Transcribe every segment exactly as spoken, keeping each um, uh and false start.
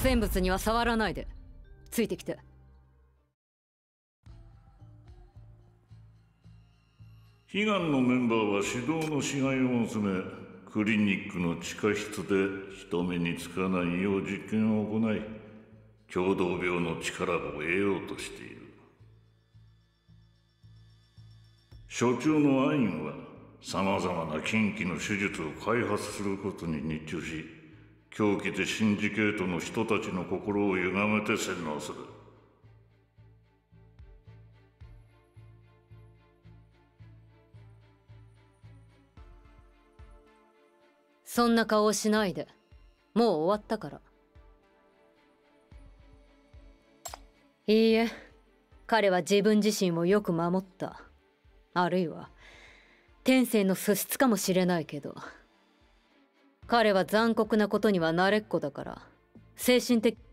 戦物には触らないで。ついてきて。 悲願のメンバーは指導のしがいを集め、クリニックの地下室で人目につかないよう実験を行い、共同病の力を得ようとしている。所長のアインはさまざまな禁忌の手術を開発することに日中し、狂気でシンジケートの人たちの心を歪めて洗脳する。 そんな顔をしないで。もう終わったから。いいえ、彼は自分自身をよく守った。あるいは天性の素質かもしれないけど、彼は残酷なことには慣れっこだから、精神的。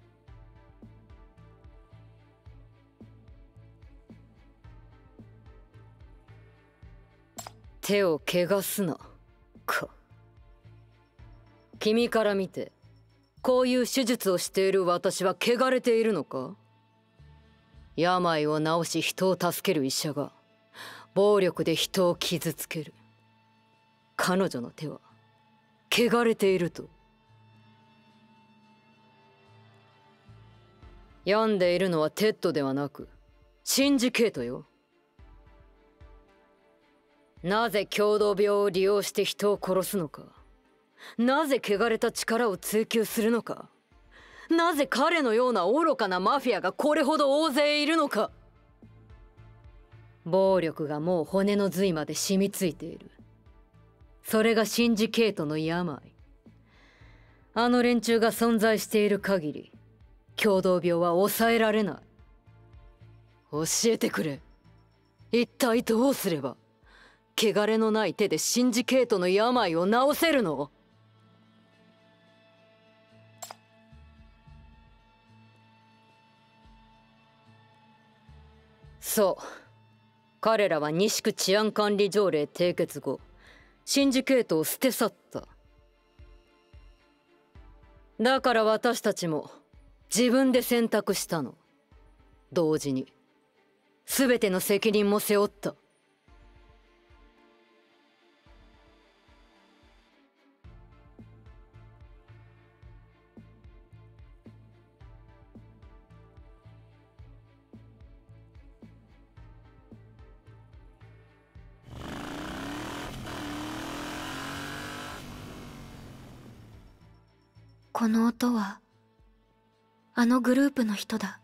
手を怪我すなか。君から見てこういう手術をしている私は汚れているのか？病を治し人を助ける医者が暴力で人を傷つける。彼女の手は汚れていると。病んでいるのはテッドではなくシンジケートよ。なぜ共同病を利用して人を殺すのか。なぜ汚れた力を追求するのか。なぜ彼のような愚かなマフィアがこれほど大勢いるのか。暴力がもう骨の髄まで染みついている。それがシンジケートの病。あの連中が存在している限り共同病は抑えられない。教えてくれ。一体どうすれば汚れのない手でシンジケートの病を治せるの？そう、彼らは西区治安管理条例締結後シンジケートを捨て去った。だから私たちも自分で選択したの。同時に全ての責任も背負った。 この音はあのグループの人だ。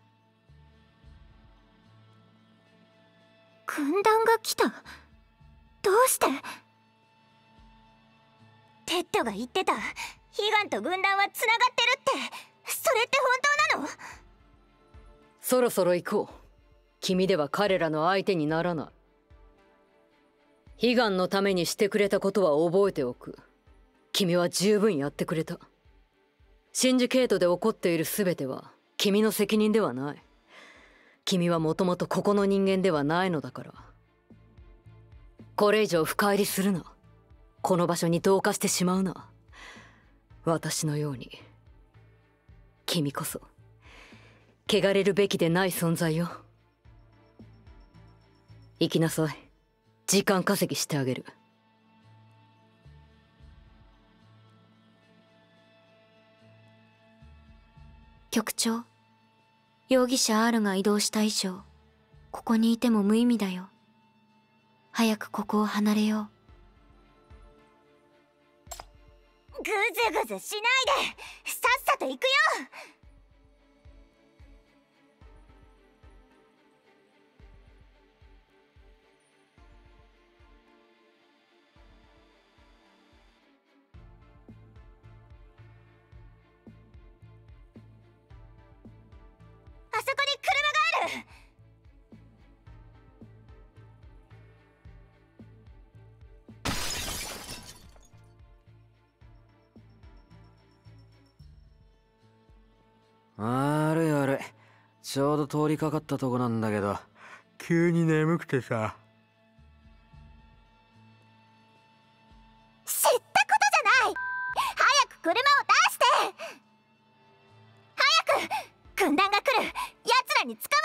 軍団が来た。どうして？テッドが言ってた悲願と軍団はつながってるって、それって本当なの？ そろそろ行こう。君では彼らの相手にならない。悲願のためにしてくれたことは覚えておく。君は十分やってくれた。シンジケートで起こっている全ては君の責任ではない。君はもともとここの人間ではないのだから。これ以上深入りするな。この場所に同化してしまうな。私のように君こそ汚れるべきでない存在よ。行きなさい。時間稼ぎしてあげる。 局長、容疑者 R が移動した以上ここにいても無意味だよ。早くここを離れよう。グズグズしないで、さっさと行くよ。あそこに車がある。 あれあれ、ちょうど通りかかったとこなんだけど、急に眠くてさ。 知ったことじゃない。早く車を出して。 に使